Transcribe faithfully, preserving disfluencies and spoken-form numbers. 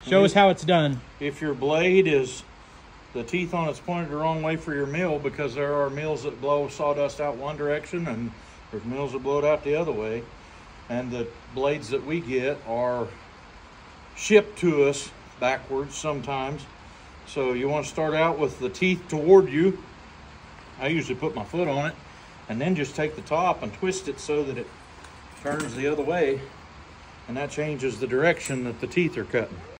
Show us how it's done. If your blade is, the teeth on it's pointed the wrong way for your mill, because there are mills that blow sawdust out one direction and there's mills that blow it out the other way. And the blades that we get are shipped to us backwards sometimes. So you want to start out with the teeth toward you. I usually put my foot on it and then just take the top and twist it so that it turns the other way, and that changes the direction that the teeth are cutting.